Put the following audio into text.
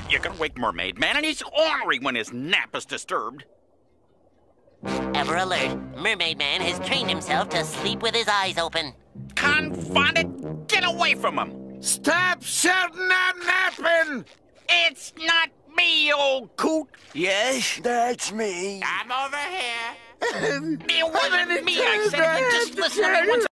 You can wake Mermaid Man, and he's ornery when his nap is disturbed. Ever alert, Mermaid Man has trained himself to sleep with his eyes open. Confound it! Get away from him! Stop shouting I'm napping! It's not me, old coot! Yes, that's me. I'm over here. It wasn't me, I said. If you just listen to me once,